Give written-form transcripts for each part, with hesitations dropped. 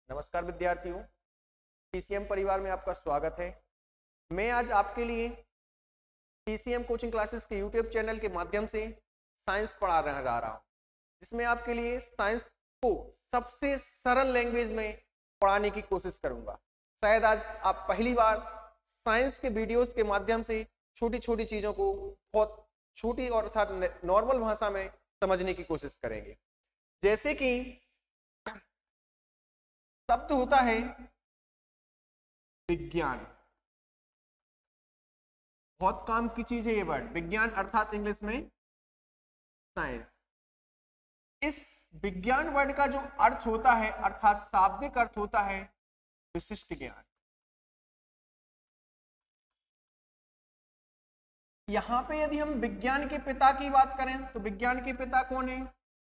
नमस्कार विद्यार्थियों, टीसीएम परिवार में आपका स्वागत है। मैं आज आपके लिए टीसीएम कोचिंग क्लासेस के यूट्यूब चैनल के माध्यम से साइंस पढ़ाने जा रहा हूं, जिसमें आपके लिए साइंस को सबसे सरल लैंग्वेज में पढ़ाने की कोशिश करूंगा। शायद आज आप पहली बार साइंस के वीडियोस के माध्यम से छोटी छोटी चीजों को बहुत छोटी और अर्थात नॉर्मल भाषा में समझने की कोशिश करेंगे। जैसे कि शब्द होता है विज्ञान, बहुत काम की चीज है ये वर्ड विज्ञान, अर्थात इंग्लिश में साइंस। इस विज्ञान वर्ड का जो अर्थ होता है अर्थात शाब्दिक अर्थ होता है विशिष्ट ज्ञान। यहां पे यदि हम विज्ञान के पिता की बात करें तो विज्ञान के पिता कौन है?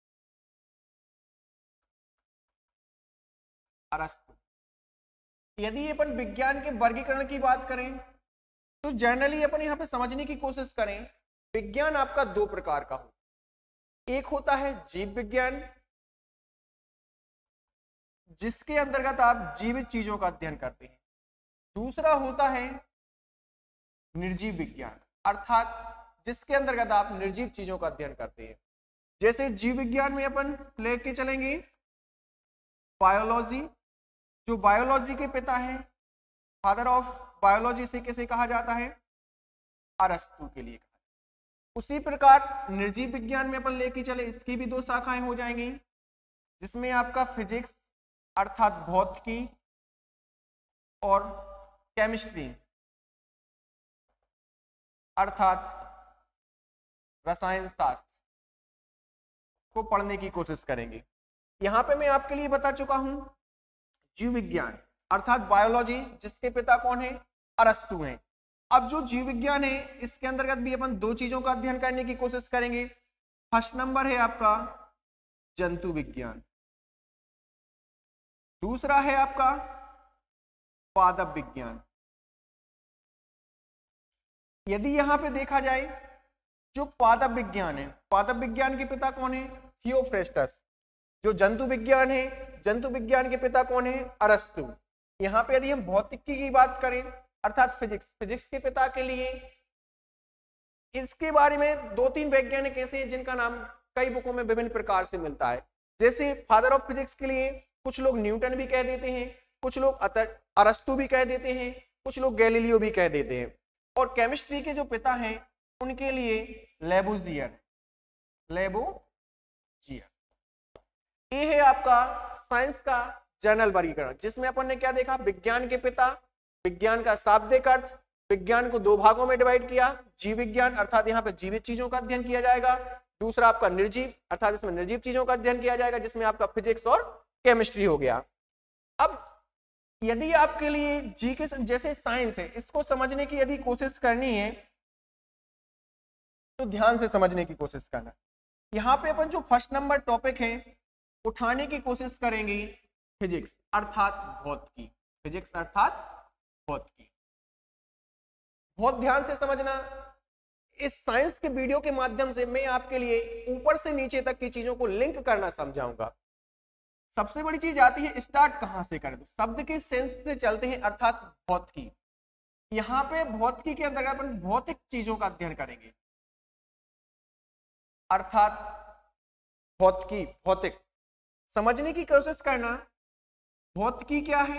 अरस्तु। यदि अपन विज्ञान के वर्गीकरण की बात करें तो जनरली अपन यहां पे समझने की कोशिश करें, विज्ञान आपका दो प्रकार का हो। एक होता है जीव विज्ञान, जिसके अंतर्गत आप जीवित चीजों का अध्ययन करते हैं। दूसरा होता है निर्जीव विज्ञान, अर्थात जिसके अंतर्गत आप निर्जीव चीजों का अध्ययन करते हैं। जैसे जीव विज्ञान में अपन लेके चलेंगे बायोलॉजी, जो बायोलॉजी के पिता हैं, फादर ऑफ बायोलॉजी से कैसे कहा जाता है? अरस्तु के लिए कहा। उसी प्रकार निर्जीव विज्ञान में अपन लेके चले, इसकी भी दो शाखाएं हो जाएंगी, जिसमें आपका फिजिक्स अर्थात भौतिकी और केमिस्ट्री अर्थात रसायन शास्त्र को पढ़ने की कोशिश करेंगे। यहां पे मैं आपके लिए बता चुका हूं जीव विज्ञान अर्थात बायोलॉजी, जिसके पिता कौन है? अरस्तु हैं। अब जो जीव विज्ञान है इसके अंतर्गत भी अपन दो चीजों का अध्ययन करने की कोशिश करेंगे। फर्स्ट नंबर है आपका जंतु विज्ञान, दूसरा है आपका पादप विज्ञान। यदि यहां पे देखा जाए जो पादप विज्ञान है, पादप विज्ञान के पिता कौन है? थियोफ्रेस्टस। जो जंतु विज्ञान है, जंतु विज्ञान के पिता कौन है? अरस्तु। यहाँ पे यदि हम भौतिकी की बात करें अर्थात फिजिक्स, फिजिक्स के पिता के लिए इसके बारे में दो तीन वैज्ञानिक ऐसे हैं जिनका नाम कई बुकों में विभिन्न प्रकार से मिलता है। जैसे फादर ऑफ फिजिक्स के लिए कुछ लोग न्यूटन भी कह देते हैं, कुछ लोग अरस्तु भी कह देते हैं, कुछ लोग गैलीलियो भी कह देते हैं। और केमिस्ट्री के जो पिता हैं उनके लिए लेबोजियर, लेबोजियर। ये है आपका साइंस का जनरल वर्गीकरण, जिसमें अपन ने क्या देखा? विज्ञान के पिता, विज्ञान का शाब्दिक अर्थ, विज्ञान को दो भागों में डिवाइड किया, जीव विज्ञान अर्थात यहाँ पे जीवित चीजों का अध्ययन किया जाएगा, दूसरा आपका निर्जीव अर्थात इसमें निर्जीव चीजों का अध्ययन किया जाएगा, जिसमें आपका फिजिक्स और केमिस्ट्री हो गया। अब यदि आपके लिए जी के जैसे साइंस है, इसको समझने की यदि कोशिश करनी है तो ध्यान से समझने की कोशिश करना। यहाँ पे अपन जो फर्स्ट नंबर टॉपिक है उठाने की कोशिश करेंगे फिजिक्स अर्थात भौतिकी, फिजिक्स अर्थात भौतिकी। बहुत ध्यान से समझना। इस साइंस के वीडियो के माध्यम से मैं आपके लिए ऊपर से नीचे तक की चीजों को लिंक करना समझाऊंगा। सबसे बड़ी चीज आती है स्टार्ट कहां से करें, तो शब्द के सेंस से चलते हैं अर्थात भौतिकी। यहां पे भौतिकी के अंतर्गत अपन भौतिक चीजों का अध्ययन करेंगे अर्थात भौतिकी, भौतिक समझने की कोशिश करना। भौतिकी क्या है?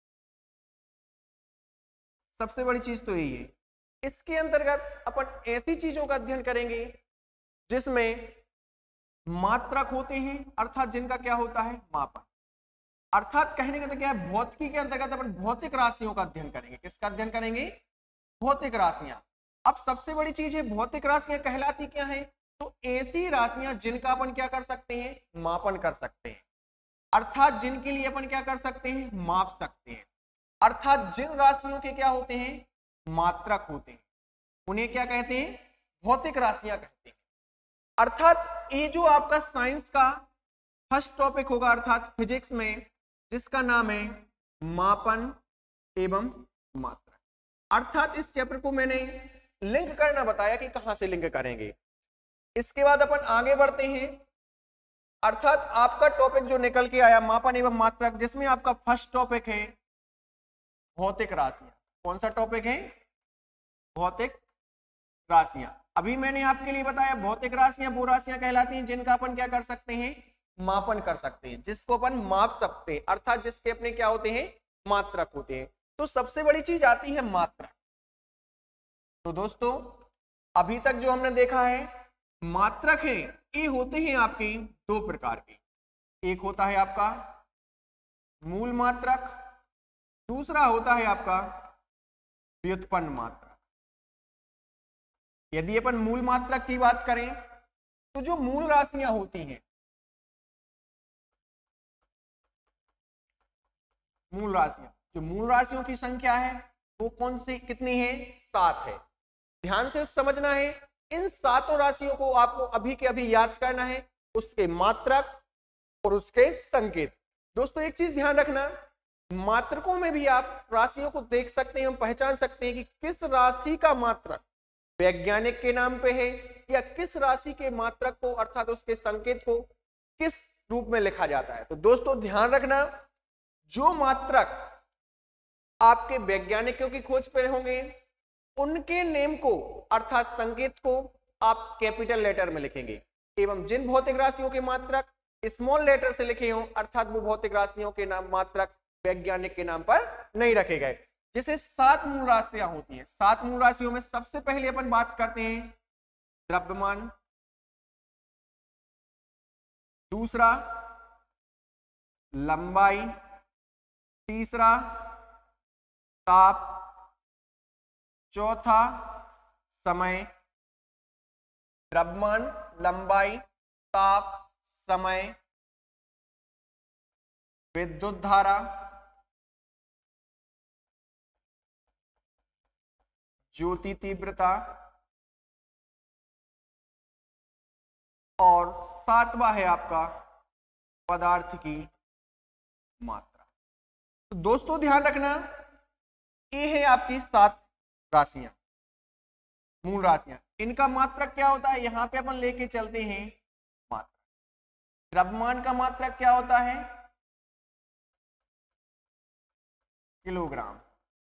सबसे बड़ी चीज तो यही है। इसके अंतर्गत अपन ऐसी चीजों का अध्ययन करेंगे जिसमें मात्रक होते हैं अर्थात जिनका क्या होता है? मापन। अर्थात कहने का तो क्या है, भौतिकी के अंतर्गत अपन भौतिक राशियों का अध्ययन करेंगे। किसका अध्ययन करेंगे? भौतिक राशियां। अब सबसे बड़ी चीज है भौतिक राशियां कहलाती क्या है? तो ऐसी राशियां जिनका अपन क्या कर सकते हैं? मापन कर सकते हैं, अर्थात जिनके लिए अपन क्या कर सकते हैं? माप सकते हैं। अर्थात जिन राशियों के क्या होते हैं? मात्रक होते हैं, उन्हें क्या कहते हैं? भौतिक राशियां कहते हैं। अर्थात ये जो आपका साइंस का फर्स्ट टॉपिक होगा अर्थात फिजिक्स में, जिसका नाम है मापन एवं मात्रक। अर्थात इस चैप्टर को मैंने लिंक करना बताया कि कहां से लिंक करेंगे। इसके बाद अपन आगे बढ़ते हैं अर्थात आपका टॉपिक जो निकल के आया मापन एवं मात्रक, जिसमें आपका फर्स्ट टॉपिक है भौतिक राशियां। कौन सा टॉपिक है? भौतिक राशियां। अभी मैंने आपके लिए बताया भौतिक राशियां वो राशियां कहलाती हैं जिनका अपन क्या कर सकते हैं? मापन कर सकते हैं, जिसको अपन माप सकते हैं, अर्थात जिसके अपने क्या होते हैं? मात्रक होते हैं। तो सबसे बड़ी चीज आती है मात्रक। तो दोस्तों अभी तक जो हमने देखा है मात्रक है, ये होते हैं आपके दो प्रकार के। एक होता है आपका मूल मात्रक, दूसरा होता है आपका व्युत्पन्न मात्रक। यदि अपन मूल मात्रक की बात करें तो जो मूल राशियां होती हैं, मूल राशियां, जो मूल राशियों की संख्या है वो कौन सी कितनी है? 7 है। ध्यान से समझना है, इन सातों राशियों को आपको अभी के अभी याद करना है, उसके मात्रक और उसके संकेत। दोस्तों एक चीज ध्यान रखना, मात्रकों में भी आप राशियों को देख सकते हैं, हम पहचान सकते हैं कि किस राशि का मात्रक वैज्ञानिक के नाम पे है या किस राशि के मात्रक को अर्थात उसके संकेत को किस रूप में लिखा जाता है। तो दोस्तों ध्यान रखना, जो मात्रक आपके वैज्ञानिकों की खोज पे होंगे उनके नेम को अर्थात संकेत को आप कैपिटल लेटर में लिखेंगे, एवं जिन भौतिक राशियों के मात्रक स्मॉल लेटर से लिखे हों अर्थात वो भौतिक राशियों के नाम मात्रक वैज्ञानिक के नाम पर नहीं रखे गए। जैसे 7 मूल राशियां होती हैं, 7 मूल राशियों में सबसे पहले अपन बात करते हैं द्रव्यमान, दूसरा लंबाई, तीसरा ताप, चौथा समय। द्रव्यमान, लंबाई, ताप, समय, विद्युत धारा, ज्योति तीव्रता, और 7वां है आपका पदार्थ की मात्रा। तो दोस्तों ध्यान रखना, ये है आपकी 7 राशियां, मूल राशियां। इनका मात्रक क्या होता है? यहां पे अपन लेके चलते हैं मात्रक। द्रव्यमान का मात्रक क्या होता है? किलोग्राम।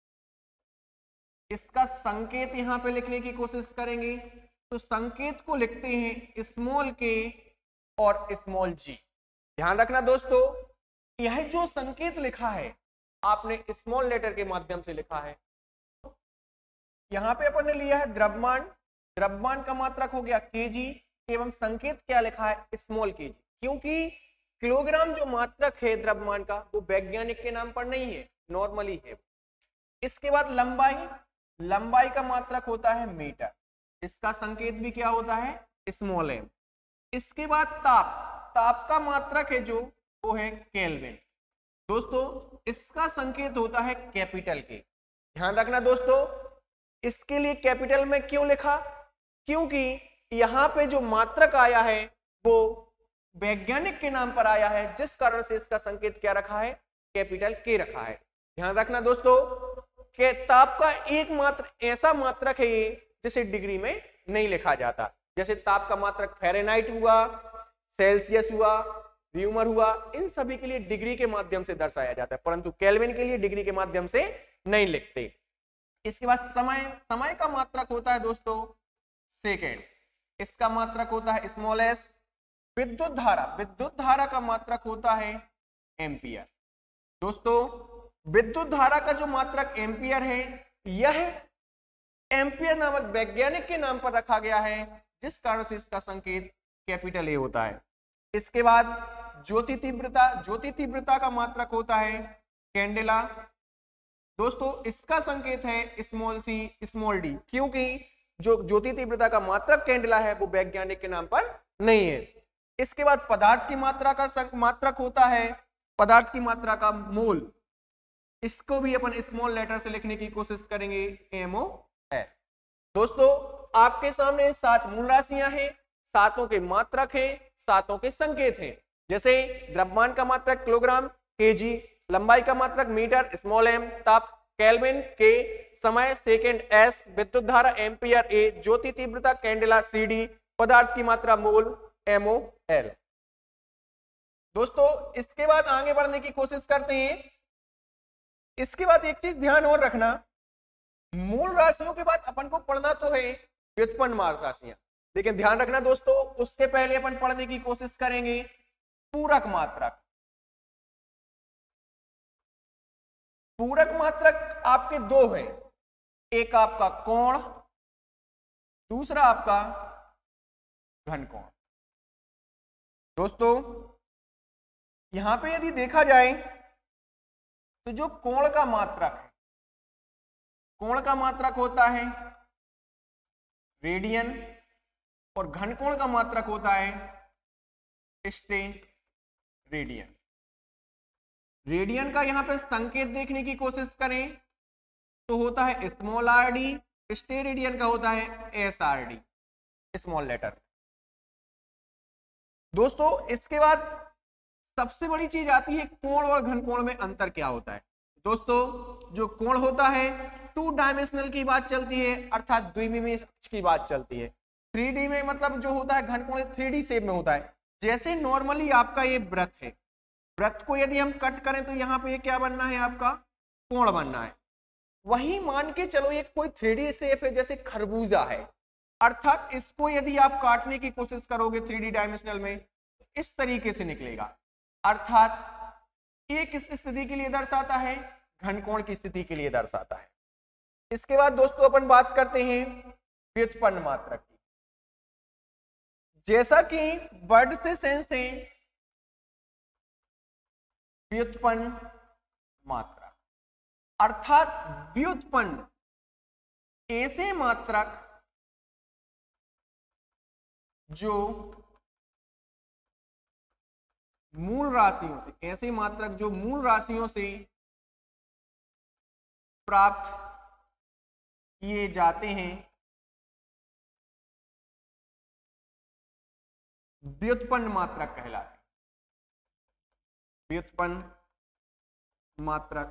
इसका संकेत यहां पे लिखने की कोशिश करेंगे तो संकेत को लिखते हैं स्मॉल के और स्मॉल जी। ध्यान रखना दोस्तों, यह जो संकेत लिखा है आपने स्मॉल लेटर के माध्यम से लिखा है। यहां पे अपन ने लिया है द्रव्यमान, द्रव्यमान का मात्रक हो गया केजी एवं संकेत क्या लिखा है? स्मॉल केजी, क्योंकि किलोग्राम जो मात्रक है द्रव्यमान का वो वैज्ञानिक के नाम पर नहीं है, नॉर्मली है। इसके बाद लंबाई, लंबाई का मात्रक होता है मीटर, इसका संकेत भी क्या होता है? Small M. इसके बाद ताप, ताप का मात्रक है जो वो है केल्विन। दोस्तों इसका संकेत होता है कैपिटल के। ध्यान रखना दोस्तों, इसके लिए कैपिटल में क्यों लिखा? क्योंकि यहां पे जो मात्रक आया है वो वैज्ञानिक के नाम पर आया है, जिस कारण से इसका संकेत क्या रखा है? कैपिटल के रखा है। ध्यान रखना दोस्तों कि ताप का एकमात्र ऐसा मात्रक है ये जिसे डिग्री में नहीं लिखा जाता। जैसे ताप का मात्रक फ़ारेनहाइट हुआ, सेल्सियस हुआ, र्यूमर हुआ, इन सभी के लिए डिग्री के माध्यम से दर्शाया जाता है, परंतु केल्विन के लिए डिग्री के माध्यम से नहीं लिखते। इसके बाद समय, समय का मात्रक होता है दोस्तों सेकेंड, इसका मात्रक होता है स्मॉल एस। विद्युत धारा, विद्युत धारा का मात्रक होता है एम्पियर। दोस्तों विद्युत धारा का जो मात्रक एम्पियर है यह एम्पियर नामक वैज्ञानिक के नाम पर रखा गया है, जिस कारण से इसका संकेत कैपिटल ए होता है। इसके बाद ज्योति तीव्रता, ज्योति तीव्रता का मात्रक होता है कैंडेला। दोस्तों इसका संकेत है स्मॉल सी स्मॉल डी, क्योंकि जो ज्योति तीव्रता का मात्रक कैंडेला है वो वैज्ञानिक के नाम पर नहीं है। इसके बाद पदार्थ की मात्रा का मात्रक होता है, पदार्थ की मात्रा का मोल, इसको भी अपन स्मॉल लेटर से लिखने की कोशिश करेंगे MOL। दोस्तों आपके सामने 7 मूल राशियां हैं, 7 के मात्रक हैं, 7 के संकेत हैं। जैसे द्रव्यमान का मात्रक किलोग्राम केजी, लंबाई का मात्रक मीटर स्मॉल एम, ताप केल्विन के, समय सेकेंड एस, विद्युत धारा एम्पियर ए, ज्योति तीव्रता कैंडेला CD, पदार्थ की मात्रा मोल MOL। दोस्तों इसके बाद आगे बढ़ने की कोशिश करते हैं। इसके बाद एक चीज ध्यान और रखना, मूल राशियों के बाद अपन को पढ़ना तो है व्युत्पन्न राशियां, लेकिन ध्यान रखना दोस्तों उसके पहले अपन पढ़ने की कोशिश करेंगे पूरक मात्रक। पूरक मात्रक आपके दो हैं, एक आपका कोण, दूसरा आपका घनकोण। दोस्तों यहां पे यदि देखा जाए तो जो कोण का मात्रक है, कोण का मात्रक होता है रेडियन और घनकोण का मात्रक होता है स्टेरेडियन। रेडियन का यहां पे संकेत देखने की कोशिश करें तो होता है स्मॉल आर डी, स्टेरेडियन का होता है S R D, small letter. दोस्तों इसके बाद सबसे बड़ी चीज आती है कोण और घनकोण में अंतर क्या होता है। दोस्तों जो कोण होता है 2 डायमेंशनल की बात चलती है, अर्थात द्विविमीय अक्ष की बात चलती है। 3D में मतलब जो होता है घनकोण 3D शेप में होता है। जैसे नॉर्मली आपका ये वृत्त है, वृत्त को यदि हम कट करें तो यहाँ पे क्या बनना है, आपका कोण बनना है। वही मान के चलो ये कोई 3D शेप है, जैसे खरबूजा है, अर्थात इसको यदि आप काटने की कोशिश करोगे 3D डायमेंशनल में इस तरीके से निकलेगा, अर्थात ये किस स्थिति के लिए दर्शाता है, घनकोण की स्थिति के लिए दर्शाता है। इसके बाद दोस्तों अपन बात करते हैं व्युत्पन्न मात्रक की। जैसा कि वर्ड से सेंस है व्युत्पन्न मात्रक, अर्थात व्युत्पन्न ऐसे मात्रक जो मूल राशियों से, ऐसे मात्रक जो मूल राशियों से प्राप्त किए जाते हैं, व्युत्पन्न मात्रक कहलाते हैं। व्युत्पन्न मात्रक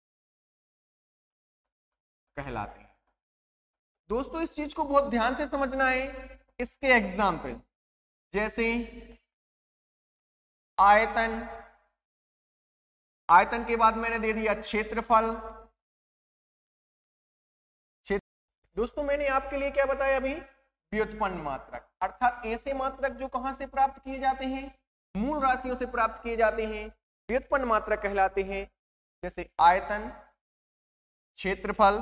कहलाते हैं। दोस्तों इस चीज को बहुत ध्यान से समझना है। इसके एग्जाम्पल जैसे आयतन, आयतन के बाद मैंने दे दिया क्षेत्रफल। दोस्तों मैंने आपके लिए क्या बताया अभी, व्युत्पन्न मात्रक, अर्थात ऐसे मात्रक जो कहां से प्राप्त किए जाते हैं, मूल राशियों से प्राप्त किए जाते हैं, व्युत्पन्न मात्रक कहलाते हैं। जैसे आयतन, क्षेत्रफल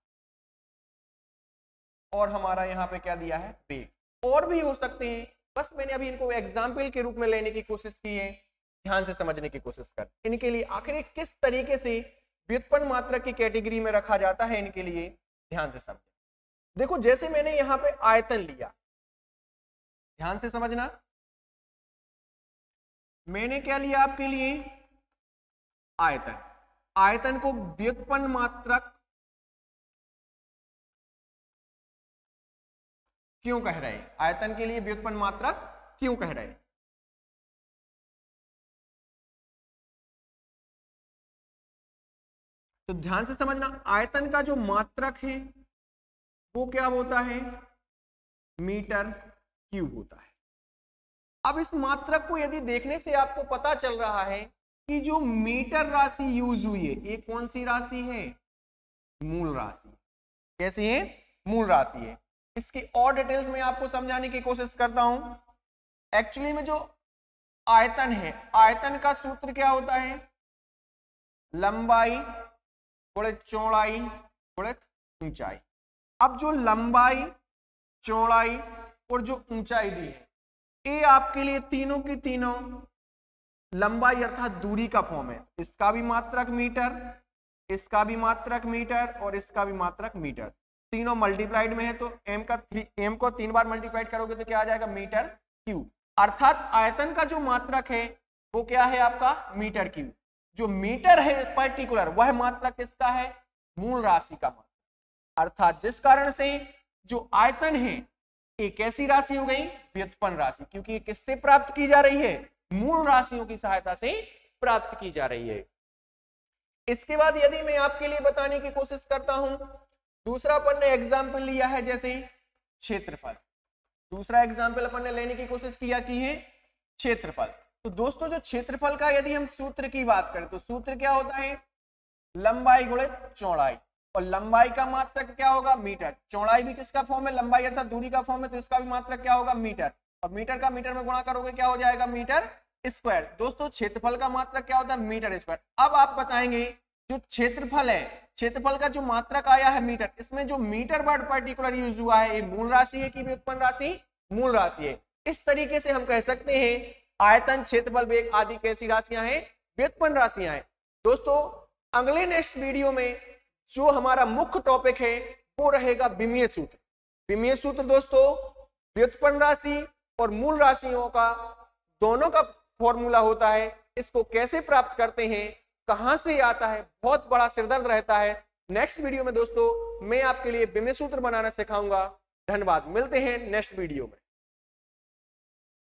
और हमारा यहां पे क्या दिया है, वेग। और भी हो सकते हैं, बस मैंने अभी इनको एग्जाम्पल के रूप में लेने की कोशिश की है, ध्यान से समझने की कोशिश कर। इनके लिए आखिर किस तरीके से व्युत्पन्न मात्रक की कैटेगरी में रखा जाता है, इनके लिए ध्यान से समझें। देखो जैसे मैंने यहां पे आयतन लिया, ध्यान से समझना, मैंने क्या लिया आपके लिए, आयतन। आयतन को व्युत्पन्न मात्रक क्यों कह रहे हैं, आयतन के लिए व्युत्पन्न मात्रक क्यों कह रहे हैं? तो ध्यान से समझना, आयतन का जो मात्रक है वो क्या होता है, मीटर क्यूब होता है। अब इस मात्रक को यदि देखने से आपको पता चल रहा है कि जो मीटर राशि यूज हुई है, ये कौन सी राशि है, मूल राशि। कैसी है, मूल राशि है। इसकी और डिटेल्स में आपको समझाने की कोशिश करता हूं। एक्चुअली में जो आयतन है, आयतन का सूत्र क्या होता है, लंबाई गुणित चौड़ाई गुणित ऊंचाई। अब जो लंबाई, चौड़ाई और जो ऊंचाई दी है, ये आपके लिए तीनों की तीनों लंबाई अर्थात दूरी का फॉर्म है। इसका भी मात्रक मीटर, इसका भी मात्रक मीटर और इसका भी मात्रक मीटर। तीनों मल्टीप्लाइड में है तो m को 3 बार मल्टीप्लाइड करोगे तो क्या आ जाएगा, मीटर क्यूब। अर्थात आयतन का जो मात्रक है वो क्या है आपका, मीटर क्यूब। जो मीटर है पर्टिकुलर, वह मात्रक किसका है, मूल राशि का मात्रक। अर्थात जिस कारण से जो आयतन है एक ऐसी राशि हो गई व्युत्पन्न राशि, क्योंकि ये किससे प्राप्त की जा रही है, मूल राशियों की सहायता से प्राप्त की जा रही है। इसके बाद यदि मैं आपके लिए बताने की कोशिश करता हूं, दूसरा अपन ने एग्जाम्पल लिया है जैसे क्षेत्रफल। दूसरा एग्जाम्पल अपन ने लेने की कोशिश किया की है क्षेत्रफल। तो दोस्तों जो क्षेत्रफल का यदि हम सूत्र की बात करें तो सूत्र क्या होता है, लंबाई गुणित चौड़ाई, और लंबाई का मात्रक क्या होगा, मीटर। चौड़ाई भी किसका फॉर्म है, लंबाई अर्थात दूरी का फॉर्म है, तो इसका भी मात्रक क्या होगा, मीटर। और मीटर का मीटर में गुणा करोगे क्या हो जाएगा, मीटर स्क्वायर। दोस्तों क्षेत्रफल का मात्रक क्या होता है, मीटर स्क्वायर। अब आप बताएंगे जो क्षेत्रफल है, क्षेत्रफल का जो मात्रक आया है मीटर, इसमें जो मीटर वर्ड पर्टिकुलर यूज हुआ है, ये मूल राशि है कि व्युत्पन्न राशि, मूल राशि है। इस तरीके से हम कह सकते हैं आयतन, क्षेत्रफल, वेग आदि कैसी राशियां हैं, व्युत्पन्न राशियां हैं। दोस्तों अगले नेक्स्ट वीडियो में जो हमारा मुख्य टॉपिक है वो रहेगा विमीय सूत्र। विमीय सूत्र दोस्तों व्युत्पन्न राशि और मूल राशियों का दोनों का फॉर्मूला होता है। इसको कैसे प्राप्त करते हैं, कहां से आता है, बहुत बड़ा सिरदर्द रहता है। नेक्स्ट वीडियो में दोस्तों मैं आपके लिए विमीय सूत्र बनाना सिखाऊंगा। धन्यवाद, मिलते हैं नेक्स्ट वीडियो में।